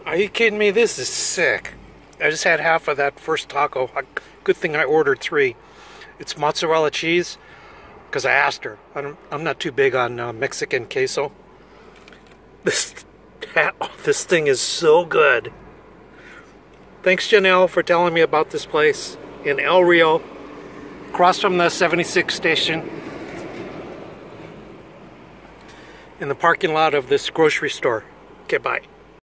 Are you kidding me? This is sick. I just had half of that first taco. Good thing I ordered 3. It's mozzarella cheese, because I asked her. I'm not too big on Mexican queso. This thing is so good. Thanks, Janelle, for telling me about this place in El Rio, across from the 76 station, in the parking lot of this grocery store. Okay, bye.